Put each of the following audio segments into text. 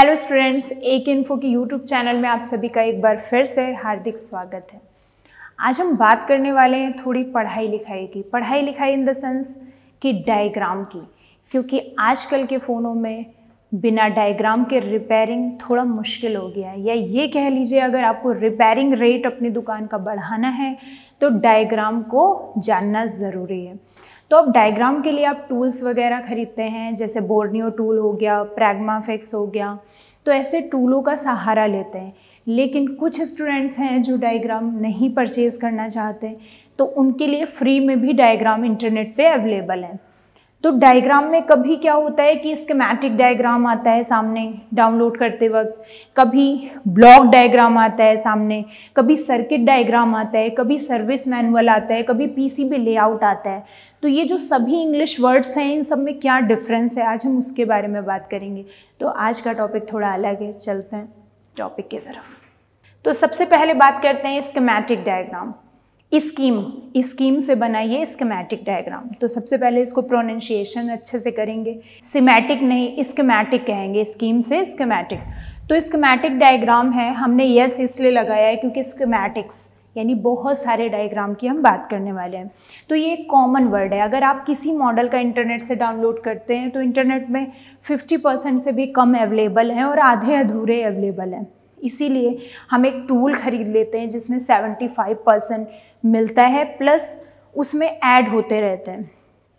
Hello students, एक info की YouTube channel में आप सभी का एक बार फिर से हार्दिक स्वागत है। आज हम बात करने वाले हैं थोड़ी पढ़ाई लिखाई इन द सेंस कि डायग्राम की, क्योंकि आजकल के फ़ोनों में बिना डायग्राम के रिपेयरिंग थोड़ा मुश्किल हो गया है, या ये कह लीजिए अगर आपको रिपेयरिंग रेट अपनी दुकान का बढ़ाना है तो डायग्राम को जानना ज़रूरी है। तो अब डायग्राम के लिए आप टूल्स वगैरह खरीदते हैं, जैसे बोर्नियो टूल हो गया, प्रैग्माफिक्स हो गया, तो ऐसे टूलों का सहारा लेते हैं। लेकिन कुछ स्टूडेंट्स हैं जो डायग्राम नहीं परचेज़ करना चाहते, तो उनके लिए फ्री में भी डायग्राम इंटरनेट पे अवेलेबल है। तो डायग्राम में कभी क्या होता है कि स्कीमेटिक डायग्राम आता है सामने डाउनलोड करते वक्त, कभी ब्लॉक डायग्राम आता है सामने, कभी सर्किट डायग्राम आता है, कभी सर्विस मैनुअल आता है, कभी पीसीबी लेआउट आता है। तो ये जो सभी इंग्लिश वर्ड्स हैं, इन सब में क्या डिफरेंस है, आज हम उसके बारे में बात करेंगे। तो आज का टॉपिक थोड़ा अलग है, चलते हैं टॉपिक की तरफ। तो सबसे पहले बात करते हैं स्कीमेटिक डायग्राम। स्कीम से बनाइए स्कीमेटिक डायग्राम। तो सबसे पहले इसको प्रोनाउंसिएशन अच्छे से करेंगे, सिमेटिक नहीं स्कीमेटिक कहेंगे, स्कीम से स्कीमेटिक। तो स्कीमेटिक डायग्राम है, हमने यस इसलिए लगाया है क्योंकि स्कीमेटिक्स यानी बहुत सारे डायग्राम की हम बात करने वाले हैं। तो ये एक कॉमन वर्ड है। अगर आप किसी मॉडल का इंटरनेट से डाउनलोड करते हैं तो इंटरनेट में 50% से भी कम अवेलेबल हैं और आधे अधूरे अवेलेबल हैं। इसीलिए हम एक टूल खरीद लेते हैं जिसमें 75% मिलता है, प्लस उसमें ऐड होते रहते हैं।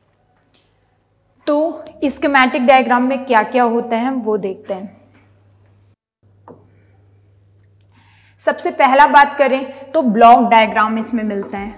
तो स्कीमेटिक डायग्राम में क्या क्या होता है हम वो देखते हैं। सबसे पहला बात करें तो ब्लॉक डायग्राम इसमें मिलता है।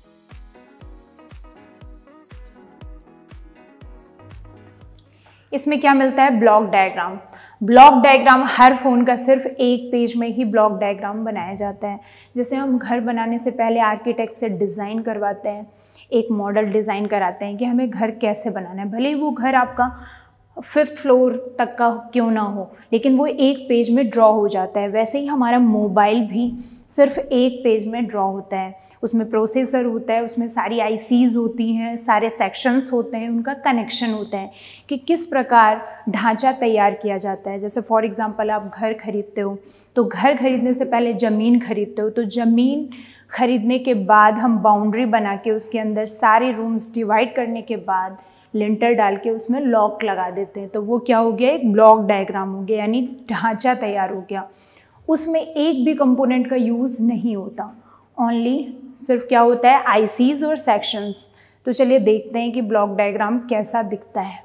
इसमें क्या मिलता है? Block diagram. ब्लॉक डायग्राम हर फ़ोन का सिर्फ एक पेज में ही ब्लॉक डायग्राम बनाया जाता है। जैसे हम घर बनाने से पहले आर्किटेक्ट से डिज़ाइन करवाते हैं, एक मॉडल डिज़ाइन कराते हैं कि हमें घर कैसे बनाना है, भले ही वो घर आपका 5th फ्लोर तक का क्यों ना हो, लेकिन वो एक पेज में ड्रॉ हो जाता है। वैसे ही हमारा मोबाइल भी सिर्फ एक पेज में ड्रॉ होता है। उसमें प्रोसेसर होता है, उसमें सारी आईसीज होती हैं, सारे सेक्शंस होते हैं, उनका कनेक्शन होता है कि किस प्रकार ढांचा तैयार किया जाता है। जैसे फॉर एग्जांपल आप घर खरीदते हो, तो घर खरीदने से पहले ज़मीन खरीदते हो, तो ज़मीन खरीदने के बाद हम बाउंड्री बना के उसके अंदर सारे रूम्स डिवाइड करने के बाद लिंटर डाल के उसमें लॉक लगा देते हैं। तो वो क्या हो गया? एक ब्लॉक डायग्राम हो गया, यानी ढांचा तैयार हो गया। उसमें एक भी कंपोनेंट का यूज़ नहीं होता, ओनली सिर्फ क्या होता है? आईसीज और सेक्शंस। तो चलिए देखते हैं कि ब्लॉक डायग्राम कैसा दिखता है।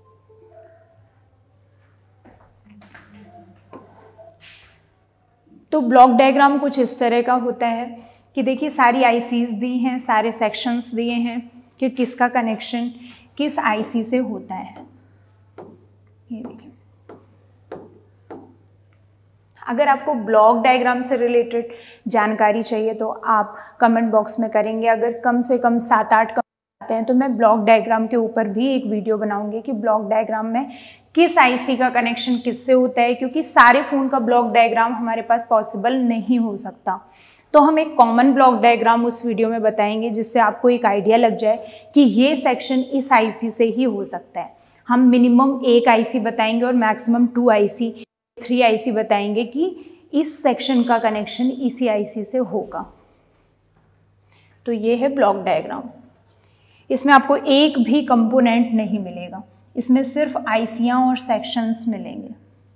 तो ब्लॉक डायग्राम कुछ इस तरह का होता है कि देखिए सारी आईसीज दी हैं, सारे सेक्शंस दिए हैं कि किसका कनेक्शन किस आईसी से होता है। ये देखिए, अगर आपको ब्लॉक डायग्राम से रिलेटेड जानकारी चाहिए तो आप कमेंट बॉक्स में करेंगे। अगर कम से कम 7-8 कमेंट आते हैं तो मैं ब्लॉक डायग्राम के ऊपर भी एक वीडियो बनाऊंगी कि ब्लॉक डायग्राम में किस आईसी का कनेक्शन किससे होता है, क्योंकि सारे फ़ोन का ब्लॉक डायग्राम हमारे पास पॉसिबल नहीं हो सकता। तो हम एक कॉमन ब्लॉक डायग्राम उस वीडियो में बताएंगे जिससे आपको एक आइडिया लग जाए कि ये सेक्शन इस आईसी से ही हो सकता है। हम मिनिमम एक आईसी बताएंगे और मैक्सिमम 2 आईसी 3 आईसी बताएंगे कि इस सेक्शन का कनेक्शन इसी आईसी से होगा। तो ये है ब्लॉक डायग्राम। इसमें आपको एक भी कंपोनेंट नहीं मिलेगा, इसमें सिर्फ आईसियां और सेक्शंस मिलेंगे।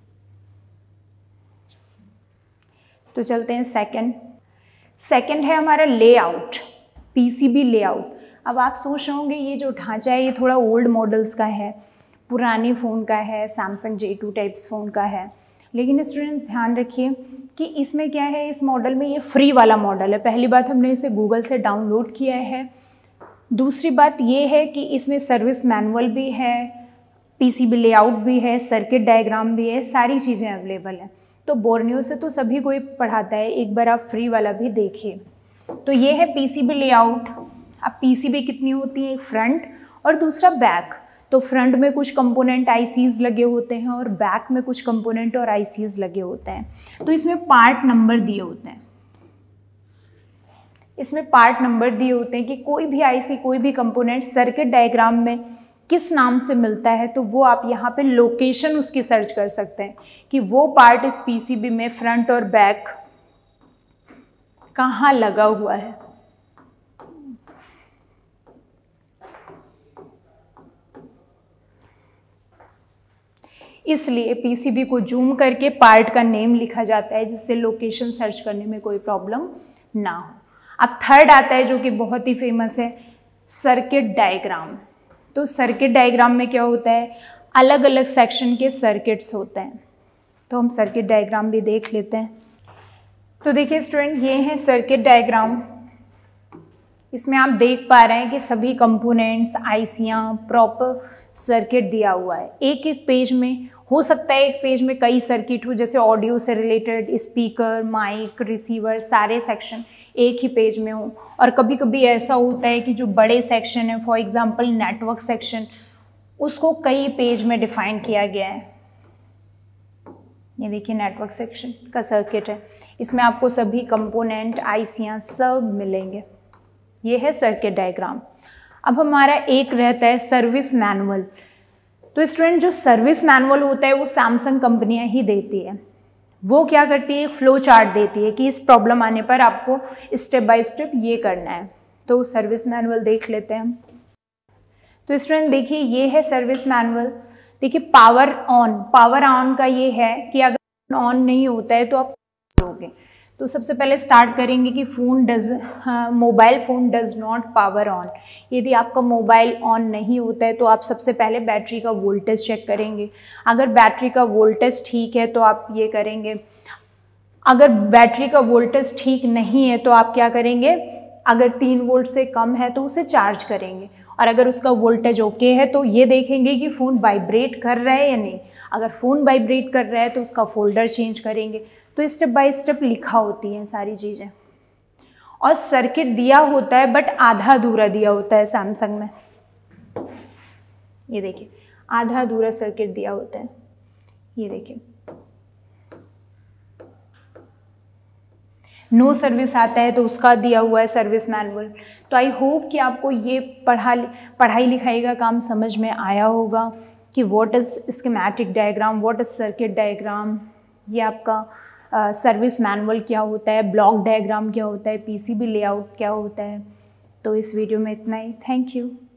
तो चलते हैं सेकंड है हमारा लेआउट, पीसीबी लेआउट। अब आप सोच रहे होंगे ये जो ढांचा है ये थोड़ा ओल्ड मॉडल्स का है, पुराने फ़ोन का है, सैमसंग J2 टाइप्स फ़ोन का है। लेकिन स्टूडेंट्स ध्यान रखिए कि इसमें क्या है, इस मॉडल में ये फ्री वाला मॉडल है। पहली बात, हमने इसे गूगल से डाउनलोड किया है। दूसरी बात ये है कि इसमें सर्विस मैनुअल भी है, पीसीबी लेआउट भी है, सर्किट डायग्राम भी है, सारी चीज़ें अवेलेबल हैं। तो बोर्नियो से तो सभी कोई पढ़ाता है, एक बार आप फ्री वाला भी देखिए। तो ये है पीसीबी लेआउट। अब पीसीबी कितनी होती है? एक फ्रंट और दूसरा बैक। तो फ्रंट में कुछ कंपोनेंट आईसीज लगे होते हैं और बैक में कुछ कंपोनेंट और आईसीज लगे होते हैं। तो इसमें पार्ट नंबर दिए होते हैं, कि कोई भी आईसी कोई भी कंपोनेंट सर्किट डायग्राम में किस नाम से मिलता है, तो वो आप यहाँ पे लोकेशन उसकी सर्च कर सकते हैं कि वो पार्ट इस पीसीबी में फ्रंट और बैक कहाँ लगा हुआ है। इसलिए पीसीबी को जूम करके पार्ट का नेम लिखा जाता है, जिससे लोकेशन सर्च करने में कोई प्रॉब्लम ना हो। अब थर्ड आता है जो कि बहुत ही फेमस है, सर्किट डायग्राम। तो सर्किट डायग्राम में क्या होता है, अलग अलग सेक्शन के सर्किट्स होते हैं। तो हम सर्किट डायग्राम भी देख लेते हैं। तो देखिए स्टूडेंट, ये है सर्किट डायग्राम। इसमें आप देख पा रहे हैं कि सभी कंपोनेंट्स, आईसियाँ, प्रॉपर सर्किट दिया हुआ है। एक एक पेज में हो सकता है, एक पेज में कई सर्किट हो, जैसे ऑडियो से रिलेटेड स्पीकर, माइक, रिसीवर, सारे सेक्शन एक ही पेज में हो। और कभी कभी ऐसा होता है कि जो बड़े सेक्शन है, फॉर एग्जांपल नेटवर्क सेक्शन, उसको कई पेज में डिफाइन किया गया है। ये देखिए नेटवर्क सेक्शन का सर्किट है, इसमें आपको सभी कंपोनेंट, आईसियाँ सब मिलेंगे। ये है सर्किट डायग्राम। अब हमारा एक रहता है सर्विस मैनुअल। तो स्टूडेंट, जो सर्विस मैनुअल होता है वो सैमसंग कंपनियां ही देती है। वो क्या करती है, एक फ्लो चार्ट देती है कि इस प्रॉब्लम आने पर आपको स्टेप बाय स्टेप ये करना है। तो सर्विस मैनुअल देख लेते हैं हम। तो स्टूडेंट देखिए, ये है सर्विस मैनुअल। देखिए पावर ऑन का ये है कि अगर ऑन नहीं होता है तो आप करोगे। तो सबसे पहले स्टार्ट करेंगे कि mobile phone does not power on. यदि आपका मोबाइल ऑन नहीं होता है तो आप सबसे पहले बैटरी का वोल्टेज चेक करेंगे। अगर बैटरी का वोल्टेज ठीक है तो आप ये करेंगे। अगर बैटरी का वोल्टेज ठीक नहीं है तो आप क्या करेंगे, अगर 3 वोल्ट से कम है तो उसे चार्ज करेंगे। और अगर उसका वोल्टेज ओके है तो ये देखेंगे कि फ़ोन वाइब्रेट कर रहा है या नहीं। अगर फ़ोन वाइब्रेट कर रहा है तो उसका फोल्डर चेंज करेंगे। तो स्टेप बाय स्टेप लिखा होती हैं सारी चीज़ें। और सर्किट दिया होता है बट आधा अधूरा दिया होता है सैमसंग में। ये देखिए आधा अधूरा सर्किट दिया होता है। ये देखिए नो सर्विस आता है तो उसका दिया हुआ है सर्विस मैनुअल। तो आई होप कि आपको ये पढ़ाई लिखाई का काम समझ में आया होगा कि what is schematic diagram, what is circuit diagram, ये आपका सर्विस मैनुअल क्या होता है, ब्लॉक डायग्राम क्या होता है, पीसीबी लेआउट क्या होता है। तो इस वीडियो में इतना ही। Thank you.